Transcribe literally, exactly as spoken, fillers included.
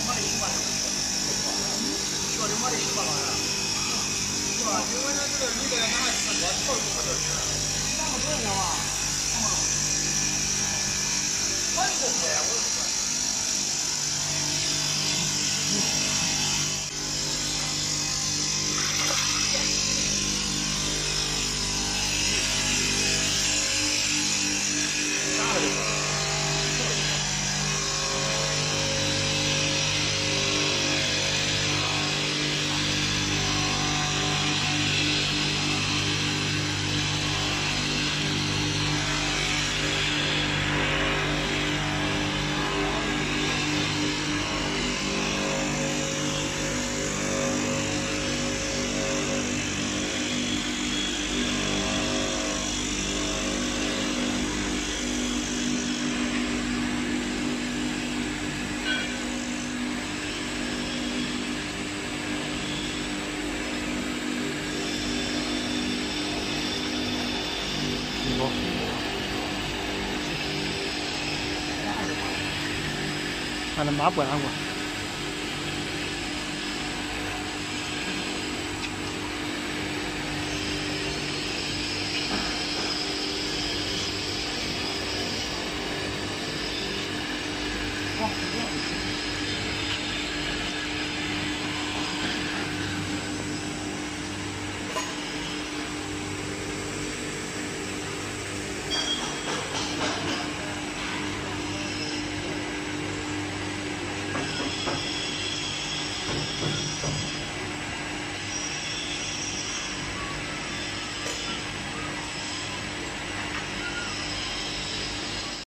马的习惯是不错，学的马的习惯了呀。是吧？因为他这个驴的拿来吃多，头不就是？那么多人了吧？反正不会，我是说。 俺的妈不让我。好，